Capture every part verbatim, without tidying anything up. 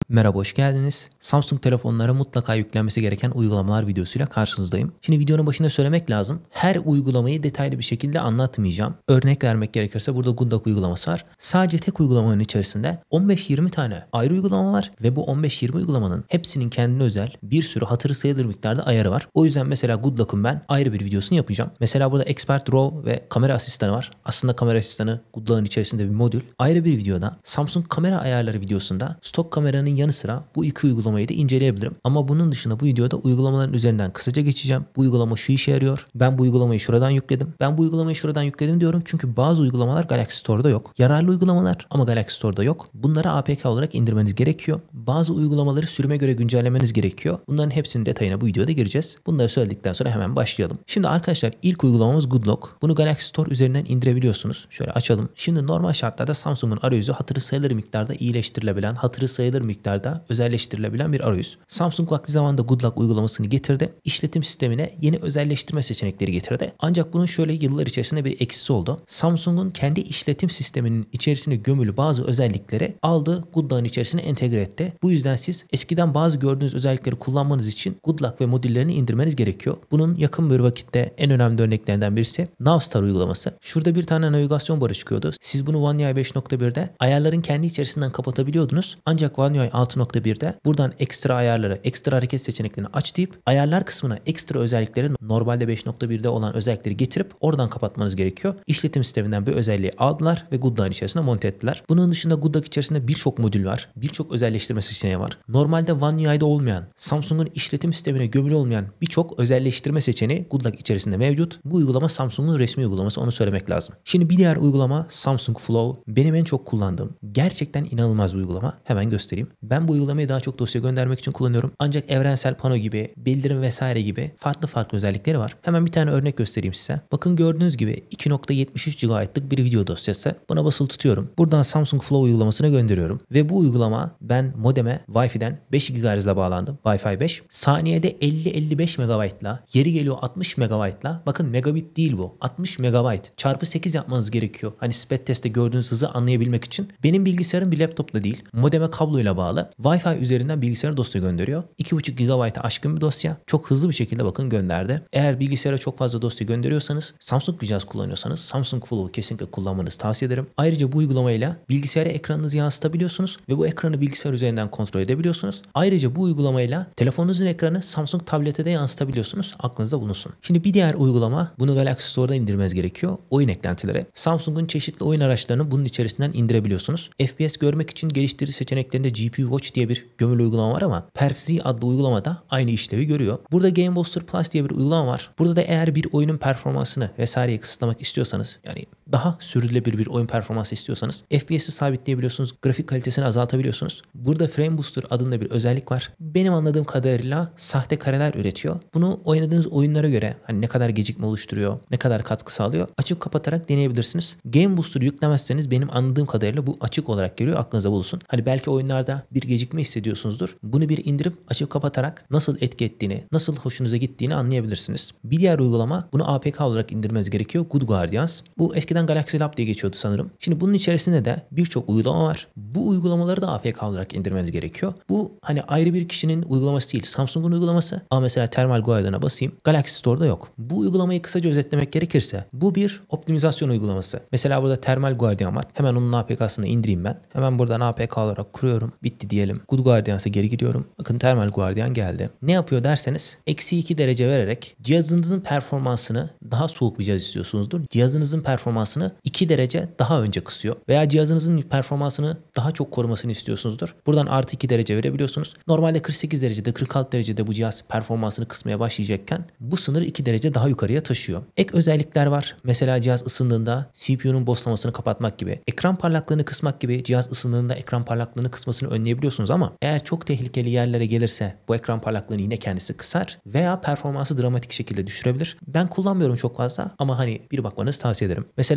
Merhaba, hoş geldiniz. Samsung telefonlara mutlaka yüklenmesi gereken uygulamalar videosuyla karşınızdayım. Şimdi videonun başında söylemek lazım. Her uygulamayı detaylı bir şekilde anlatmayacağım. Örnek vermek gerekirse burada Good Lock uygulaması var. Sadece tek uygulamanın içerisinde on beş yirmi tane ayrı uygulama var ve bu on beş yirmi uygulamanın hepsinin kendine özel bir sürü hatırı sayılır miktarda ayarı var. O yüzden mesela Good Lock'un ben ayrı bir videosunu yapacağım. Mesela burada Expert Raw ve kamera asistanı var. Aslında kamera asistanı Good Lock'un içerisinde bir modül. Ayrı bir videoda Samsung kamera ayarları videosunda stok kameranın yanı sıra bu iki uygulamayı da inceleyebilirim. Ama bunun dışında bu videoda uygulamaların üzerinden kısaca geçeceğim. Bu uygulama şu işe yarıyor. Ben bu uygulamayı şuradan yükledim. Ben bu uygulamayı şuradan yükledim diyorum. Çünkü bazı uygulamalar Galaxy Store'da yok. Yararlı uygulamalar ama Galaxy Store'da yok. Bunları A P K olarak indirmeniz gerekiyor. Bazı uygulamaları sürüme göre güncellemeniz gerekiyor. Bunların hepsinin detayına bu videoda gireceğiz. Bunları söyledikten sonra hemen başlayalım. Şimdi arkadaşlar ilk uygulamamız Good Lock. Bunu Galaxy Store üzerinden indirebiliyorsunuz. Şöyle açalım. Şimdi normal şartlarda Samsung'un arayüzü hatırı sayılır miktarda iyileştirilebilen, hatırı sayılır miktarda özelleştirilebilen bir arayüz. Samsung vakti zamanında Good Lock uygulamasını getirdi. İşletim sistemine yeni özelleştirme seçenekleri getirdi. Ancak bunun şöyle yıllar içerisinde bir eksisi oldu. Samsung'un kendi işletim sisteminin içerisine gömülü bazı özellikleri aldı, Good Lock'ın içerisine entegre etti. Bu yüzden siz eskiden bazı gördüğünüz özellikleri kullanmanız için Good Lock ve modüllerini indirmeniz gerekiyor. Bunun yakın bir vakitte en önemli örneklerinden birisi Navstar uygulaması. Şurada bir tane navigasyon barı çıkıyordu. Siz bunu One U I beş nokta birde ayarların kendi içerisinden kapatabiliyordunuz. Ancak One U I altı nokta birde buradan ekstra ayarları, ekstra hareket seçeneklerini aç deyip ayarlar kısmına ekstra özellikleri normalde beş nokta birde olan özellikleri getirip oradan kapatmanız gerekiyor. İşletim sisteminden bir özelliği aldılar ve Good Lock'ın içerisine monte ettiler. Bunun dışında Good Lock içerisinde birçok modül var. Birçok özelleştirme seçeneği var. Normalde One U I'de olmayan, Samsung'un işletim sistemine gömülü olmayan birçok özelleştirme seçeneği Good Lock içerisinde mevcut. Bu uygulama Samsung'un resmi uygulaması, onu söylemek lazım. Şimdi bir diğer uygulama Samsung Flow. Benim en çok kullandığım, gerçekten inanılmaz bir uygulama. Hemen göstereyim. Ben bu uygulamayı daha çok dosya göndermek için kullanıyorum. Ancak evrensel pano gibi, bildirim vesaire gibi farklı farklı özellikleri var. Hemen bir tane örnek göstereyim size. Bakın gördüğünüz gibi iki nokta yetmiş üç gigabaytlık bir video dosyası. Buna basılı tutuyorum. Buradan Samsung Flow uygulamasına gönderiyorum. Ve bu uygulama ben modeme Wi-Fi'den beş gigahertz ile bağlandım. Wi-Fi beş. Saniyede elli elli beş megabaytla, yeri geliyor altmış megabaytla. Bakın megabit değil bu. altmış megabayt. Çarpı sekiz yapmanız gerekiyor. Hani sped testte gördüğünüz hızı anlayabilmek için. Benim bilgisayarım bir laptopla değil. Modeme kabloyla bağlı. Wi-Fi üzerinden bilgisayara dosya gönderiyor. iki buçuk gigabayt'a aşkın bir dosya. Çok hızlı bir şekilde bakın gönderdi. Eğer bilgisayara çok fazla dosya gönderiyorsanız, Samsung bir cihaz kullanıyorsanız Samsung Flow'u kesinlikle kullanmanızı tavsiye ederim. Ayrıca bu uygulamayla bilgisayara ekranınızı yansıtabiliyorsunuz ve bu ekranı bilgisayar üzerinden kontrol edebiliyorsunuz. Ayrıca bu uygulamayla telefonunuzun ekranı Samsung tablete de yansıtabiliyorsunuz. Aklınızda bulunsun. Şimdi bir diğer uygulama, bunu Galaxy Store'dan indirmeniz gerekiyor. Oyun eklentileri. Samsung'un çeşitli oyun araçlarını bunun içerisinden indirebiliyorsunuz. F P S görmek için geliştirici seçeneklerinde G P U Watch diye bir gömülü uygulama var ama PerfZ adlı uygulamada aynı işlevi görüyor. Burada Game Booster Plus diye bir uygulama var. Burada da eğer bir oyunun performansını vesaireyi kısıtlamak istiyorsanız, yani daha sürdürülebilir bir oyun performansı istiyorsanız F P S'i sabitleyebiliyorsunuz. Grafik kalitesini azaltabiliyorsunuz. Burada Frame Booster adında bir özellik var. Benim anladığım kadarıyla sahte kareler üretiyor. Bunu oynadığınız oyunlara göre hani ne kadar gecikme oluşturuyor, ne kadar katkı sağlıyor, açıp kapatarak deneyebilirsiniz. Game Booster'ı yüklemezseniz benim anladığım kadarıyla bu açık olarak geliyor. Aklınıza bulunsun. Hani belki oyunlarda bir gecikme hissediyorsunuzdur. Bunu bir indirip açıp kapatarak nasıl etki ettiğini, nasıl hoşunuza gittiğini anlayabilirsiniz. Bir diğer uygulama, bunu A P K olarak indirmeniz gerekiyor. Good Guardians. Bu eskiden Galaxy Lab diye geçiyordu sanırım. Şimdi bunun içerisinde de birçok uygulama var. Bu uygulamaları da A P K olarak indirmeniz gerekiyor. Bu hani ayrı bir kişinin uygulaması değil. Samsung'un uygulaması. Ama mesela Thermal Guardian'a basayım. Galaxy Store'da yok. Bu uygulamayı kısaca özetlemek gerekirse bu bir optimizasyon uygulaması. Mesela burada Thermal Guardian var. Hemen onun A P K'sını indireyim ben. Hemen buradan A P K olarak kuruyorum. Bitti diyelim. Good Guardians'a geri gidiyorum. Bakın Thermal Guardian geldi. Ne yapıyor derseniz eksi iki derece vererek cihazınızın performansını, daha soğuk bir cihaz istiyorsunuzdur, cihazınızın performansını iki derece daha önce kısıyor. Veya cihazınızın performansını daha çok korumasını istiyorsunuzdur. Buradan artı iki derece verebiliyorsunuz. Normalde kırk sekiz derecede, kırk altı derecede bu cihaz performansını kısmaya başlayacakken bu sınır iki derece daha yukarıya taşıyor. Ek özellikler var. Mesela cihaz ısındığında C P U'nun boşlamasını kapatmak gibi, ekran parlaklığını kısmak gibi, cihaz ısındığında ekran parlaklığını kısmasını önleyebiliyorsunuz ama eğer çok tehlikeli yerlere gelirse bu ekran parlaklığını yine kendisi kısar veya performansı dramatik şekilde düşürebilir. Ben kullanmıyorum çok fazla ama hani bir bakmanızı tavsiye ederim. Mesela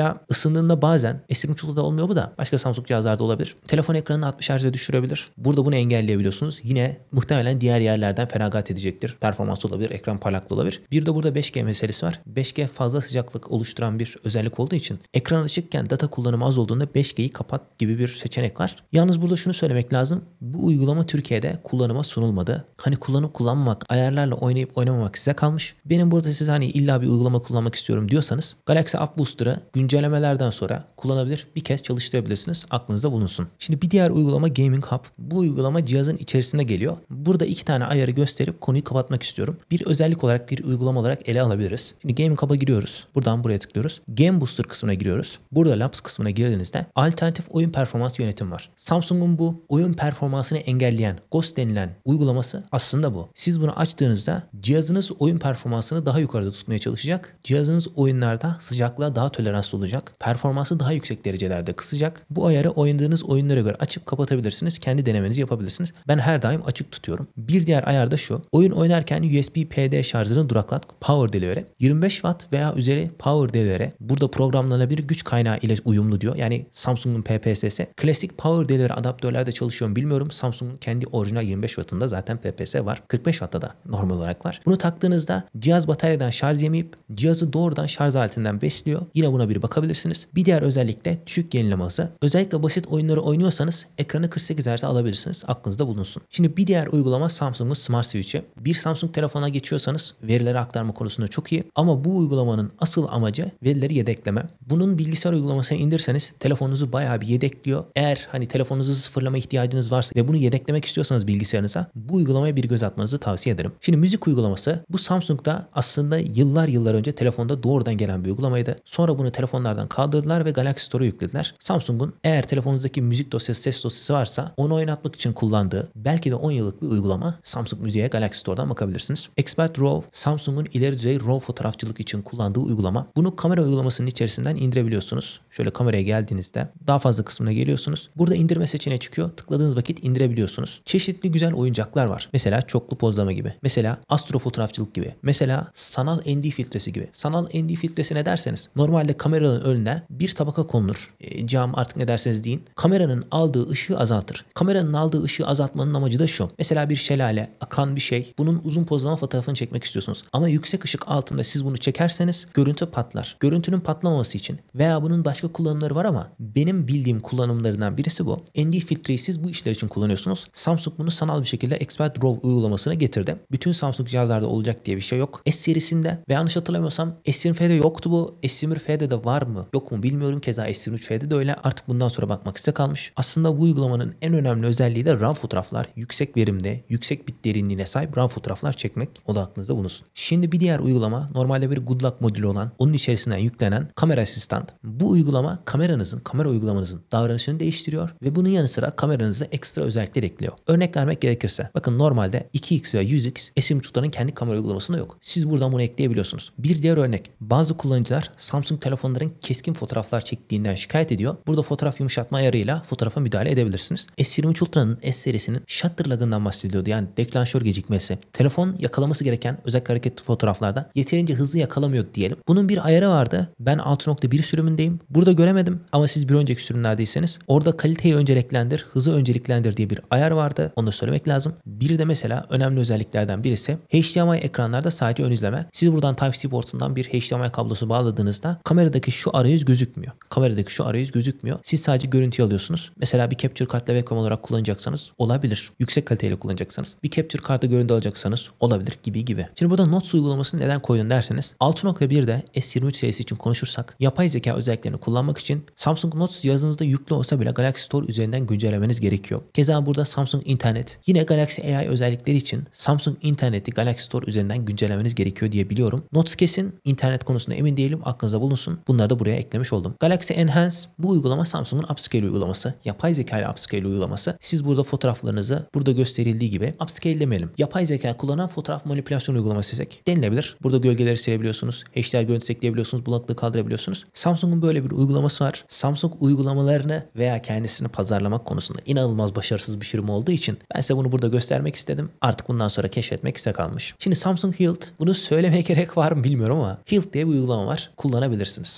Mesela ısındığında bazen S yirmi üç Ultra'da olmuyor bu da başka Samsung cihazlarda olabilir. Telefon ekranını altmış Hz'e düşürebilir. Burada bunu engelleyebiliyorsunuz. Yine muhtemelen diğer yerlerden feragat edecektir. Performans olabilir, ekran parlaklığı olabilir. Bir de burada beş G meselesi var. beş G fazla sıcaklık oluşturan bir özellik olduğu için ekran açıkken data kullanımı az olduğunda beş G'yi kapat gibi bir seçenek var. Yalnız burada şunu söylemek lazım. Bu uygulama Türkiye'de kullanıma sunulmadı. Hani kullanıp kullanmamak, ayarlarla oynayıp oynamamak size kalmış. Benim burada size hani illa bir uygulama kullanmak istiyorum diyorsanız Galaxy App Booster'ı güncellemelerden sonra kullanabilir, bir kez çalıştırabilirsiniz. Aklınızda bulunsun. Şimdi bir diğer uygulama Gaming Hub. Bu uygulama cihazın içerisine geliyor. Burada iki tane ayarı gösterip konuyu kapatmak istiyorum. Bir özellik olarak, bir uygulama olarak ele alabiliriz. Şimdi Gaming Hub'a giriyoruz. Buradan buraya tıklıyoruz. Game Booster kısmına giriyoruz. Burada Labs kısmına girdiğinizde alternatif oyun performans yönetim var. Samsung'un bu oyun performansını engelleyen Ghost denilen uygulaması aslında bu. Siz bunu açtığınızda cihazınız oyun performansını daha yukarıda tutmaya çalışacak. Cihazınız oyunlarda sıcaklığa daha toleranslı olacak. Performansı daha yüksek derecelerde kısacak. Bu ayarı oynadığınız oyunlara göre açıp kapatabilirsiniz. Kendi denemenizi yapabilirsiniz. Ben her daim açık tutuyorum. Bir diğer ayar da şu. Oyun oynarken U S B P D şarjını duraklat. Power Delivery. yirmi beş watt veya üzeri Power Delivery. Burada programlanabilir güç kaynağı ile uyumlu diyor. Yani Samsung'un P P S'si. Klasik Power Delivery adaptörlerde çalışıyor mu bilmiyorum. Samsung'un kendi orijinal yirmi beş wattında zaten P P S var. kırk beş wattta da normal olarak var. Bunu taktığınızda cihaz bataryadan şarj yemeyip cihazı doğrudan şarj aletinden besliyor. Yine buna bir bakabilirsiniz. Bir diğer özellik de düşük yenileme hızı. Özellikle basit oyunları oynuyorsanız ekranı kırk sekiz Hz'e alabilirsiniz. Aklınızda bulunsun. Şimdi bir diğer uygulama Samsung'un Smart Switch'i. Bir Samsung telefona geçiyorsanız verileri aktarma konusunda çok iyi. Ama bu uygulamanın asıl amacı verileri yedekleme. Bunun bilgisayar uygulamasını indirseniz telefonunuzu bayağı bir yedekliyor. Eğer hani telefonunuzu sıfırlama ihtiyacınız varsa ve bunu yedeklemek istiyorsanız bilgisayarınıza bu uygulamaya bir göz atmanızı tavsiye ederim. Şimdi müzik uygulaması bu Samsung'da aslında yıllar yıllar önce telefonda doğrudan gelen bir uygulamaydı. Sonra bunu telefonlardan kaldırdılar ve Galaxy Store'a yüklediler. Samsung'un eğer telefonunuzdaki müzik dosyası, ses dosyası varsa onu oynatmak için kullandığı belki de on yıllık bir uygulama Samsung Müziğe Galaxy Store'dan bakabilirsiniz. Expert RAW, Samsung'un ileri düzey RAW fotoğrafçılık için kullandığı uygulama. Bunu kamera uygulamasının içerisinden indirebiliyorsunuz. Şöyle kameraya geldiğinizde daha fazla kısmına geliyorsunuz. Burada indirme seçeneği çıkıyor. Tıkladığınız vakit indirebiliyorsunuz. Çeşitli güzel oyuncaklar var. Mesela çoklu pozlama gibi. Mesela astro fotoğrafçılık gibi. Mesela sanal N D filtresi gibi. Sanal N D filtresi ne derseniz normalde kameranın önüne bir tabaka konulur. E, cam artık ne derseniz deyin. Kameranın aldığı ışığı azaltır. Kameranın aldığı ışığı azaltmanın amacı da şu. Mesela bir şelale, akan bir şey. Bunun uzun pozlama fotoğrafını çekmek istiyorsunuz. Ama yüksek ışık altında siz bunu çekerseniz görüntü patlar. Görüntünün patlamaması için veya bunun başka kullanımları var ama benim bildiğim kullanımlarından birisi bu. N D filtreyi siz bu işler için kullanıyorsunuz. Samsung bunu sanal bir şekilde Expert RAW uygulamasına getirdi. Bütün Samsung cihazlarda olacak diye bir şey yok. S serisinde ve yanlış hatırlamıyorsam S yirmi F'de yoktu bu. S yirmi F'de de var mı? Yok mu bilmiyorum. Keza S yirmi üç F'de de öyle. Artık bundan sonra bakmak size kalmış. Aslında bu uygulamanın en önemli özelliği de RAM fotoğraflar. Yüksek verimde, yüksek bit derinliğine sahip RAM fotoğraflar çekmek. O da aklınızda bulunsun. Şimdi bir diğer uygulama normalde bir Good Luck modülü olan, onun içerisinden yüklenen kamera asistan. Bu uygulama kameranızın, kamera uygulamanızın davranışını değiştiriyor ve bunun yanı sıra kameranıza ekstra özellikler ekliyor. Örnek vermek gerekirse bakın normalde iki X ve yüz X S yirmi üç Ultra'nın kendi kamera uygulamasında yok. Siz buradan bunu ekleyebiliyorsunuz. Bir diğer örnek, bazı kullanıcılar Samsung telefonların keskin fotoğraflar çektiğinden şikayet ediyor. Burada fotoğraf yumuşatma ayarıyla fotoğrafa müdahale edebilirsiniz. S yirmi üç Ultra'nın S serisinin shutter lag'ından bahsediyordu. Yani deklanşör gecikmesi. Telefon yakalaması gereken özellikle hareketli fotoğraflarda yeterince hızlı yakalamıyordu diyelim. Bunun bir ayarı vardı. Ben altı nokta bir sürümündeyim. Burada göremedim ama siz bir önceki sürümlerdeyseniz orada kaliteyi önceliklendir, hızı önceliklendir diye bir ayar vardı. Onu da söylemek lazım. Bir de mesela önemli özelliklerden birisi H D M I ekranlarda sadece ön izleme. Siz buradan Type-C portundan bir H D M I kablosu bağladığınızda kameradaki şu arayüz gözükmüyor. Kameradaki şu arayüz gözükmüyor. Siz sadece görüntüyü alıyorsunuz. Mesela bir capture kartla webcam olarak kullanacaksanız olabilir. Yüksek kaliteyle kullanacaksanız. Bir capture kartı görüntü alacaksanız olabilir gibi gibi. Şimdi burada Notes uygulamasını neden koydun derseniz altı nokta birde S yirmi üç serisi için konuşursak yapay zeka özelliklerini kullanmak için Samsung Notes cihazınızda yüklü olsa bile Galaxy Store üzerinden güncellemeniz gerekiyor. Keza burada Samsung İnternet yine Galaxy A I özellikleri için Samsung İnternet'i Galaxy Store üzerinden güncellemeniz gerekiyor diye biliyorum. Notes kesin, internet konusunda emin değilim, aklınızda bulunsun. Bunları da buraya eklemiş oldum. Galaxy Enhance bu uygulama Samsung'un Upscale uygulaması. Yapay zeka ile Upscale uygulaması. Siz burada fotoğraflarınızı burada gösterildiği gibi upscale demeyelim. Yapay zeka kullanan fotoğraf manipülasyon uygulaması desek denilebilir. Burada gölgeleri silebiliyorsunuz. H D R görüntüsü ekleyebiliyorsunuz. Bulanıklığı kaldırabiliyorsunuz. Samsung'un böyle bir uygulaması var. Samsung uygulamalarını veya kendisini pazarlamak konusunda inanılmaz başarısız bir firma olduğu için ben size bunu burada göstermek istedim. Artık bundan sonra keşfetmek size kalmış. Şimdi Samsung Hilt, bunu söylemeye gerek var mı bilmiyorum ama Hilt diye bir uygulama var. Kullanabilirsiniz.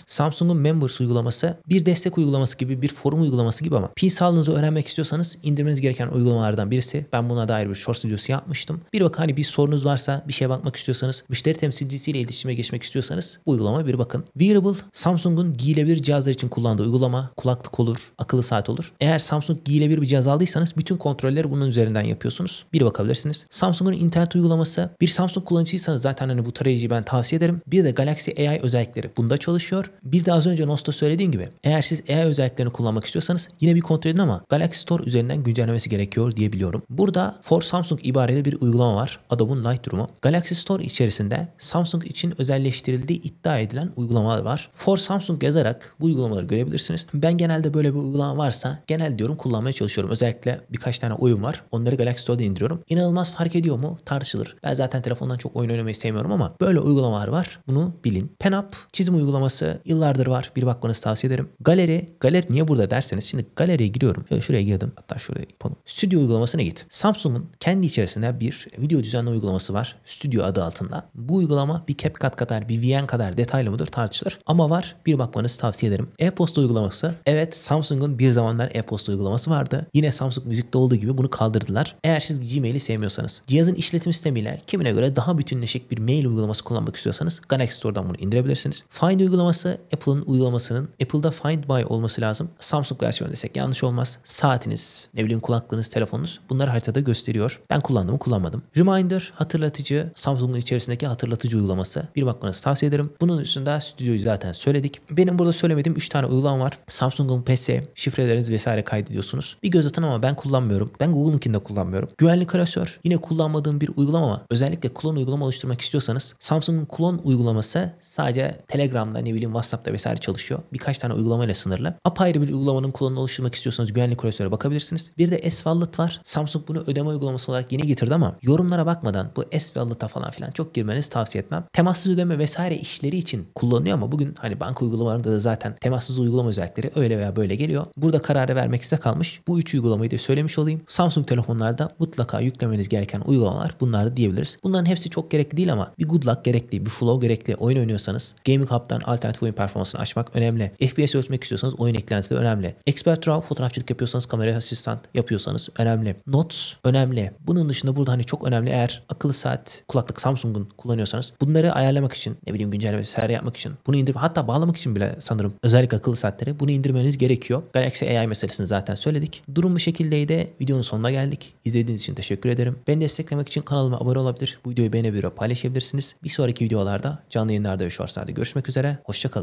Members. Samsung'un Members uygulaması bir destek uygulaması gibi, bir forum uygulaması gibi ama pil sağlığınızı öğrenmek istiyorsanız indirmeniz gereken uygulamalardan birisi. Ben buna dair bir shorts videosu yapmıştım. Bir bakın, hani bir sorunuz varsa, bir şeye bakmak istiyorsanız, müşteri temsilcisiyle iletişime geçmek istiyorsanız bu uygulamaya bir bakın. Wearable, Samsung'un giyilebilir cihazlar için kullandığı uygulama. Kulaklık olur, akıllı saat olur. Eğer Samsung giyilebilir bir cihaz aldıysanız bütün kontrolleri bunun üzerinden yapıyorsunuz. Bir bakabilirsiniz. Samsung'un internet uygulaması. Bir Samsung kullanıcıysanız zaten hani bu tarayıcıyı ben tavsiye ederim. Bir de Galaxy A I özellikleri bunda çalışıyor. Bir de az önce Nos'ta söylediğim gibi eğer siz A I özelliklerini kullanmak istiyorsanız yine bir kontrol edin ama Galaxy Store üzerinden güncellemesi gerekiyor diye biliyorum. Burada For Samsung ibareli bir uygulama var. Adobe'un Lightroom'u. Galaxy Store içerisinde Samsung için özelleştirildiği iddia edilen uygulamalar var. For Samsung yazarak bu uygulamaları görebilirsiniz. Ben genelde böyle bir uygulama varsa genel diyorum kullanmaya çalışıyorum. Özellikle birkaç tane oyun var. Onları Galaxy Store'da indiriyorum. İnanılmaz fark ediyor mu? Tartışılır. Ben zaten telefondan çok oyun oynamayı sevmiyorum ama böyle uygulamalar var. Bunu bilin. PenUp çizim uygulaması yıllardır var. Bir bakmanızı tavsiye ederim. Galeri. Galeri niye burada derseniz, şimdi galeriye giriyorum. Şöyle şuraya girdim. Hatta şuraya yapalım. Stüdyo uygulamasına git. Samsung'un kendi içerisinde bir video düzenleme uygulaması var. Stüdyo adı altında. Bu uygulama bir CapCut kadar, bir V N kadar detaylı mıdır tartışılır. Ama var. Bir bakmanızı tavsiye ederim. E-posta uygulaması. Evet, Samsung'un bir zamanlar e-posta uygulaması vardı. Yine Samsung Müzik'te olduğu gibi bunu kaldırdılar. Eğer siz Gmail'i sevmiyorsanız, cihazın işletim sistemiyle kimine göre daha bütünleşik bir mail uygulaması kullanmak istiyorsanız Galaxy Store'dan bunu indirebilirsiniz. Find uygulaması Apple'ın uygulamasının Apple'da Find By olması lazım. Samsung versiyonu desek yanlış olmaz. Saatiniz, ne bileyim kulaklığınız, telefonunuz bunları haritada gösteriyor. Ben kullandım mı kullanmadım. Reminder hatırlatıcı, Samsung'un içerisindeki hatırlatıcı uygulaması. Bir bakmanızı tavsiye ederim. Bunun dışında stüdyoyu zaten söyledik. Benim burada söylemediğim üç tane uygulama var. Samsung'un P S, şifrelerinizi vesaire kaydediyorsunuz. Bir göz atın ama ben kullanmıyorum. Ben Google'unkini de kullanmıyorum. Güvenlik klasör yine kullanmadığım bir uygulama ama özellikle klon uygulama oluşturmak istiyorsanız Samsung'un klon uygulaması sadece Telegram'da, ne bileyim WhatsApp'ta vesaire çalışıyor. Birkaç tane uygulamayla sınırlı. Apayrı bir uygulamanın klonunu oluşturmak istiyorsanız güvenlik klasöre bakabilirsiniz. Bir de S-Wallet var. Samsung bunu ödeme uygulaması olarak yeni getirdi ama yorumlara bakmadan bu S-Wallet'a falan filan çok girmenizi tavsiye etmem. Temassız ödeme vesaire işleri için kullanılıyor ama bugün hani banka uygulamalarında da zaten temassız uygulama özellikleri öyle veya böyle geliyor. Burada kararı vermek size kalmış. Bu üç uygulamayı da söylemiş olayım. Samsung telefonlarda mutlaka yüklemeniz gereken uygulamalar bunlar da diyebiliriz. Bunların hepsi çok gerekli değil ama bir Good Luck gerekli, bir Flow gerekli. Oyun oynuyorsanız Gaming Hub'dan alternatif oyun performansını açmak önemli. F P S ölçmek istiyorsanız oyun eklentileri önemli. Expert Draw fotoğrafçılık yapıyorsanız, kamera asistan yapıyorsanız önemli. Notes önemli. Bunun dışında burada hani çok önemli, eğer akıllı saat, kulaklık Samsung'un kullanıyorsanız bunları ayarlamak için, ne bileyim güncelleme vesaire yapmak için, bunu indirip hatta bağlamak için bile sanırım özellikle akıllı saatleri bunu indirmeniz gerekiyor. Galaxy A I meselesini zaten söyledik. Durum bu şekildeydi. Videonun sonuna geldik. İzlediğiniz için teşekkür ederim. Beni desteklemek için kanalıma abone olabilir. Bu videoyu beğenebilir ve paylaşabilirsiniz. Bir sonraki videolarda, canlı yayınlarda ve shortslarda görüşmek üzere. Hoşça kalın.